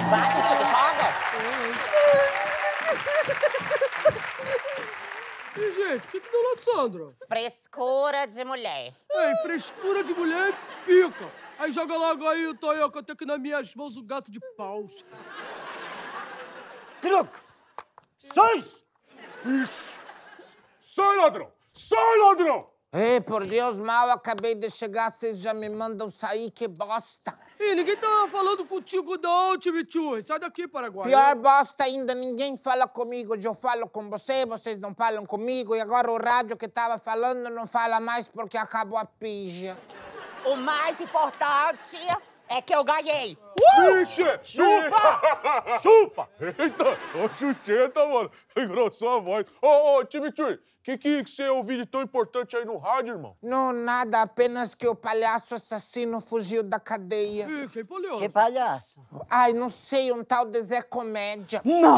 Vai, menino, joga. E, gente, o que deu na Sandra? Frescura de mulher. Ei, frescura de mulher pica. Aí joga logo aí, Tonhão, que eu tenho aqui nas minhas mãos um gato de paus. Truco! 6! Ixi! Sai, ladrão! Sai, ladrão! Ei, por Deus, mal acabei de chegar, vocês já me mandam sair, que bosta. Ih, ninguém tá falando contigo não, Timichu. Sai daqui, Paraguai. Pior bosta ainda, ninguém fala comigo. Eu falo com você, vocês não falam comigo. E agora o rádio que tava falando não fala mais porque acabou a pija. O mais importante é que eu ganhei. Vixe! Chupa! Chupa! Eita! Ô, chucheta, mano. Engrossou a voz. Ô, Timichu, que você ouviu de tão importante aí no rádio, irmão? Não, nada, apenas que o palhaço assassino fugiu da cadeia. Ih, quem palhaço? Que palhaço? Ai, não sei, um tal de Zé Comédia. Não!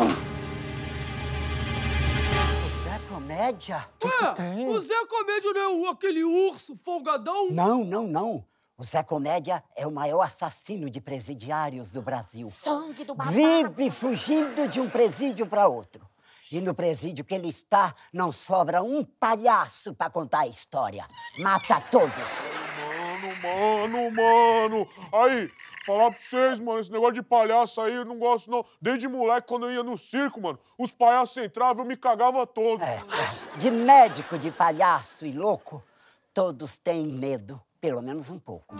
Zé Comédia? Ué, tem? o Zé Comédia não é aquele urso folgadão? Não. O Zé Comédia é o maior assassino de presidiários do Brasil. Sangue do babado. Vive fugindo de um presídio para outro. E no presídio que ele está, não sobra um palhaço para contar a história. Mata todos. Mano. Aí, falar pra vocês, mano, esse negócio de palhaço aí eu não gosto, não. Desde moleque, quando eu ia no circo, mano, os palhaços entravam, eu me cagava todo. De médico, de palhaço e louco, todos têm medo. Pelo menos um pouco.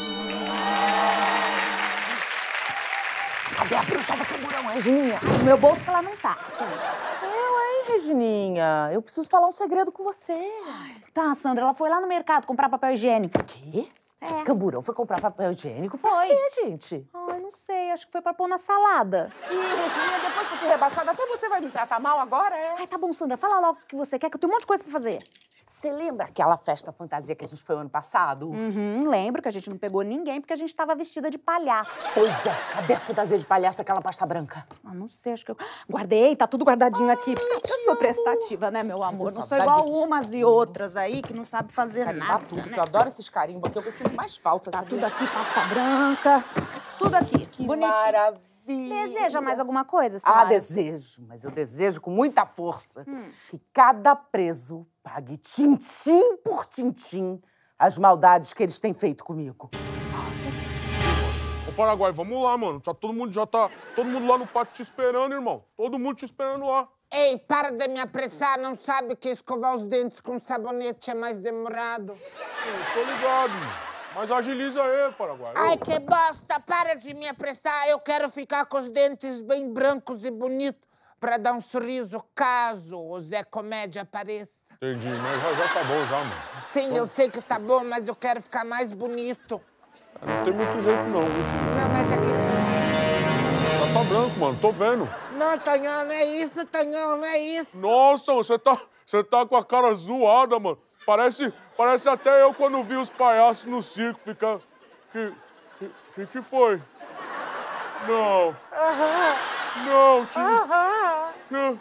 Cadê a bruxa do camburão, Regininha, no meu bolso que ela não tá. Eu, Regininha, eu preciso falar um segredo com você. Tá, Sandra, ela foi lá no mercado comprar papel higiênico. Quê? É. Camburão foi comprar papel higiênico? Foi. Por quê, gente? Ai, não sei, acho que foi pra pôr na salada. Ih, Regininha, depois que eu fui rebaixada, até você vai me tratar mal agora, é? Ai, tá bom, Sandra, fala logo o que você quer, que eu tenho um monte de coisa pra fazer. Você lembra aquela festa fantasia que a gente foi ano passado? Lembro que a gente não pegou ninguém porque a gente tava vestida de palhaço. Pois é, cadê a fantasia de palhaço, aquela pasta branca? Ah, não sei, acho que eu... Guardei, tá tudo guardadinho aqui. Eu sou prestativa, né, meu amor? Não sou saudade igual desses umas e outras aí que não sabe fazer Carimbar nada, tudo, né? que eu adoro esses carimbos aqui, eu sinto mais falta. Tá sabia? tudo aqui, pasta branca, tudo aqui, Que bonitinho. maravilha. Deseja mais alguma coisa, Ah, senhora? desejo, mas eu desejo com muita força que cada preso pague tintim por tintim as maldades que eles têm feito comigo. Ô, Paraguai, vamos lá, mano. Todo mundo lá no pátio te esperando, irmão. Todo mundo te esperando lá. Ei, para de me apressar, não sabe que escovar os dentes com sabonete é mais demorado? Eu tô ligado, mano. Mas agiliza aí, Paraguai. Ai, que bosta, para de me apressar. Eu quero ficar com os dentes bem brancos e bonitos para dar um sorriso caso o Zé Comédia apareça. Entendi, mas já tá bom já, mano. Sim, eu sei que tá bom, mas eu quero ficar mais bonito. Não tem muito jeito não, viu, tio? Não, mas é que... Já tá branco, mano, tô vendo. Não, Tonhão, não é isso, Tonhão, não é isso. Nossa, você tá com a cara zoada, mano. Parece até eu quando vi os palhaços no circo ficar... Que foi? Não. Não, tio. Não.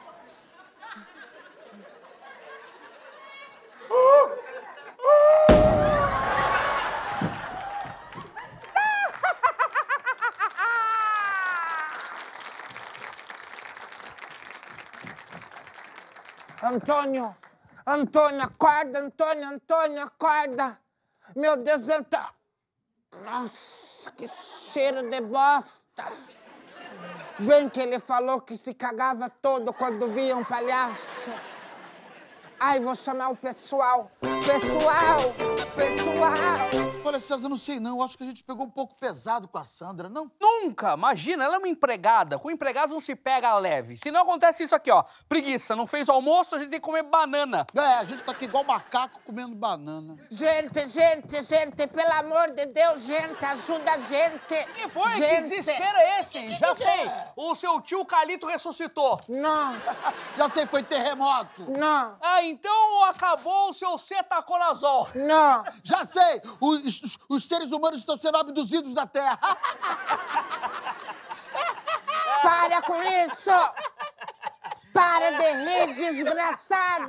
Antônio, acorda, Antônio, acorda. Meu Deus, Antônio. Nossa, que cheiro de bosta. Bem que ele falou que se cagava todo quando via um palhaço. Ai, vou chamar o pessoal. Pessoal! Olha, César, não sei não. Acho que a gente pegou um pouco pesado com a Sandra, não? Nunca! Imagina, ela é uma empregada. Com empregados não se pega leve. Se não acontece isso aqui, ó. Preguiça, não fez o almoço, a gente tem que comer banana. É, a gente tá aqui igual macaco comendo banana. Gente, pelo amor de Deus, gente, ajuda a gente. Que foi? Que Gente. desespero é esse? Já sei! O seu tio Calito ressuscitou. Não, Já sei, foi terremoto. não, Ah, então acabou o seu cetaconazol. não. Já sei, os seres humanos estão sendo abduzidos da Terra. Para com isso! Para de rir, desgraçado!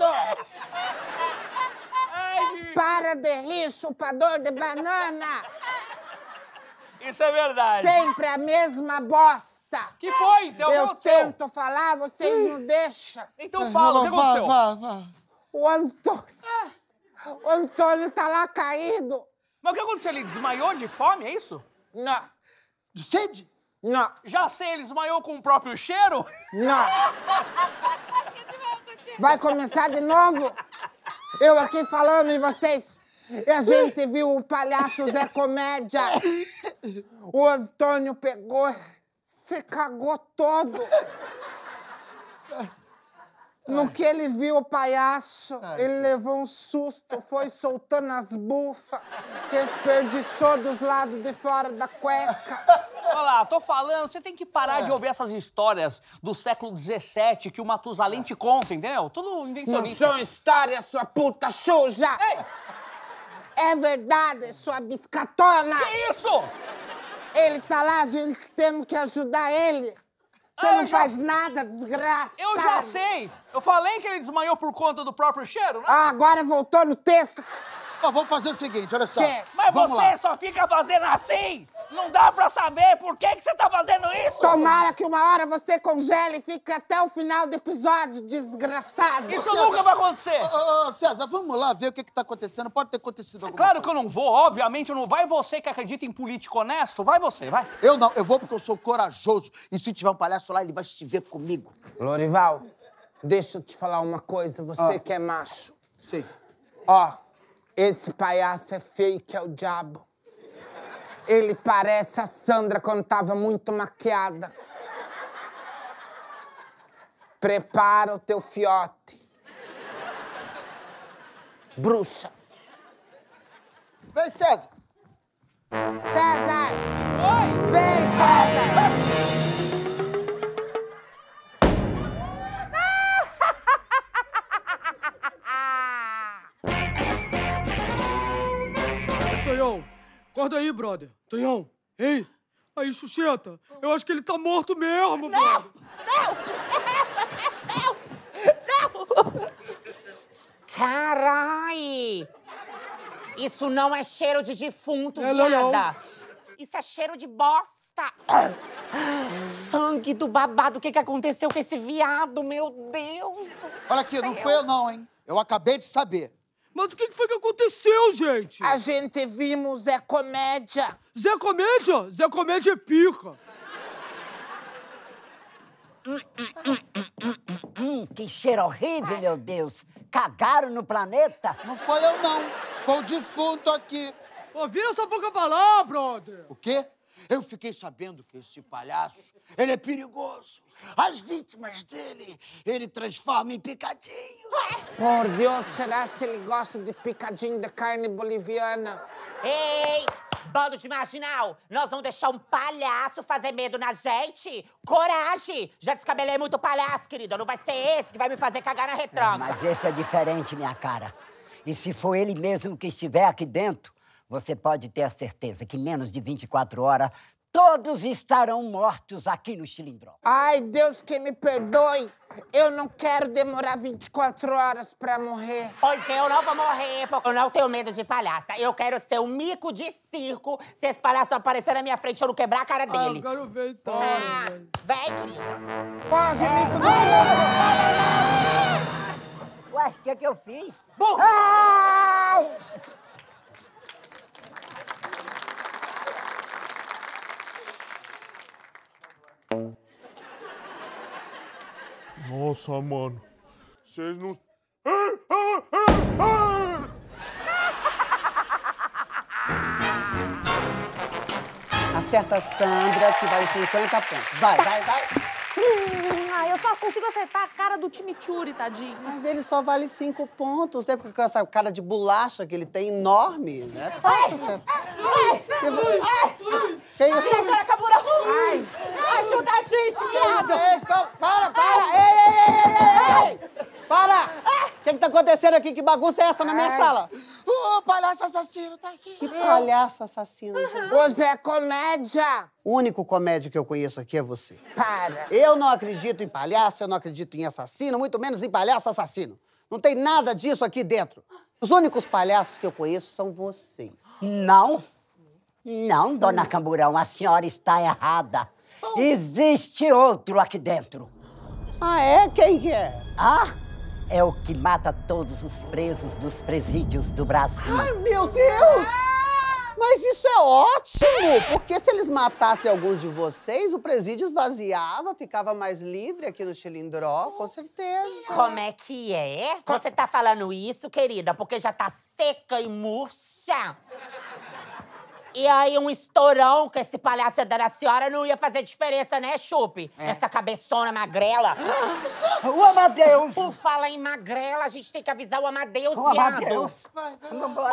Ai, Para de rir, chupador de banana! Isso é verdade. Sempre a mesma bosta. Que foi? Então, Eu aconteceu? tento falar, vocês não deixam. Então fala, o que aconteceu? Vá. O Antônio tá lá caído. Mas o que aconteceu? Ele desmaiou de fome, é isso? Não, De sede? não, Já sei, ele desmaiou com o próprio cheiro? não. Vai começar de novo? Eu aqui falando e vocês... E a gente viu o palhaço Zé Comédia. O Antônio pegou, se cagou todo. No que ele viu o palhaço, ele levou um susto, foi soltando as bufas, que desperdiçou dos lados de fora da cueca. Olha lá, tô falando, você tem que parar de ouvir essas histórias do século XVII que o Matusalém te conta, entendeu? Tudo Não invencionista. são histórias, sua puta suja! Ei, É verdade, sua biscatona! que isso? Ele tá lá, a gente temos que ajudar ele. Você Ah, eu não já- faz nada, desgraçado. Eu já sei. Eu falei que ele desmaiou por conta do próprio cheiro, né? Ah, agora voltou no texto. Ó, vamos fazer o seguinte, olha só. Quê? Mas vamos você lá. só fica fazendo assim! Não dá pra saber por que você tá fazendo isso! Tomara que uma hora você congele e fique até o final do episódio, desgraçado. Isso nunca vai acontecer! Ô, César, vamos lá ver o que tá acontecendo. Pode ter acontecido alguma Claro coisa. que eu não vou, obviamente eu não. Vai você que acredita em político honesto, vai você, vai. Eu não, eu vou porque eu sou corajoso. E se tiver um palhaço lá, ele vai se ver comigo. Lorival, deixa eu te falar uma coisa, você que é macho. Sim. Ó, esse palhaço é feio que é o diabo. Ele parece a Sandra quando tava muito maquiada. Prepara o teu fiote. Bruxa. Vem, César. César! Oi! Vem, César! Tonhão, acorda aí, brother. Tonhão, ei. Aí, Xuxeta, eu acho que ele tá morto mesmo, brother. Carai! Isso não é cheiro de defunto, É, não. viada. Isso é cheiro de bosta. Sangue do babado. O que aconteceu com esse viado, meu Deus? Olha aqui, não foi eu não, hein? Eu acabei de saber. Mas o que foi que aconteceu, gente? A gente vimos Zé Comédia. Zé Comédia? Zé Comédia é pica. Que cheiro horrível, meu Deus. Cagaram no planeta? Não foi eu não. Foi o defunto aqui. Pô, vira essa boca pra lá, brother. O quê? Eu fiquei sabendo que esse palhaço, ele é perigoso. As vítimas dele, ele transforma em picadinho. Por Deus, será se ele gosta de picadinho de carne boliviana? Ei, bando de marginal. Nós vamos deixar um palhaço fazer medo na gente? Coragem! Já descabelei muito palhaço, querida. Não vai ser esse que vai me fazer cagar na retranca. Mas esse é diferente, minha cara. E se for ele mesmo que estiver aqui dentro, você pode ter a certeza que menos de 24 horas todos estarão mortos aqui no Chilindró. Ai, Deus que me perdoe. Eu não quero demorar 24 horas pra morrer. Pois eu não vou morrer, porque eu não tenho medo de palhaça. Eu quero ser um mico de circo. Se esse palhaço aparecer na minha frente, eu não quebrar a cara Ah, dele. eu quero ver então. Ah, vem, querida. Pode, Mico do... Ué, o que eu fiz? Ai! Nossa, mano. Vocês não... Acerta a Sandra, que vale 50 pontos. Vai. Ah, eu só consigo acertar a cara do Chimichurri, tadinho. Mas ele só vale 5 pontos, né? Porque com essa cara de bolacha que ele tem enorme, né? Fácil acertar. Que isso? Ai, ajuda a gente, viado! Ei, para! Ei! Para! O que tá acontecendo aqui? Que bagunça é essa na minha sala? O palhaço assassino tá aqui. Que palhaço assassino. O Zé Comédia. O único comédia que eu conheço aqui é você. Para. Eu não acredito em palhaço, eu não acredito em assassino, muito menos em palhaço assassino. Não tem nada disso aqui dentro. Os únicos palhaços que eu conheço são vocês. Não. Não, dona Camburão, a senhora está errada. Existe outro aqui dentro. Ah, é? Quem que é? Ah, é o que mata todos os presos dos presídios do Brasil. Ai, meu Deus! Mas isso é ótimo, porque se eles matassem alguns de vocês, o presídio esvaziava, ficava mais livre aqui no Chilindró, com certeza. Como é que é? Você tá falando isso, querida, porque já tá seca e murcha? E aí, um estourão que esse palhaço da a senhora não ia fazer diferença, né, Chupe? Essa cabeçona magrela. O Amadeus! Por falar em magrela, a gente tem que avisar o Amadeus, O viado. Amadeus! Vamos embora.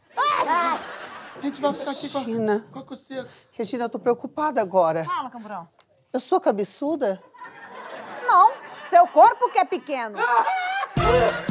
A gente vai ficar aqui Regina. com a coceira. Regina, eu tô preocupada agora. Fala, Camburão. Eu sou cabeçuda? Não, seu corpo que é pequeno.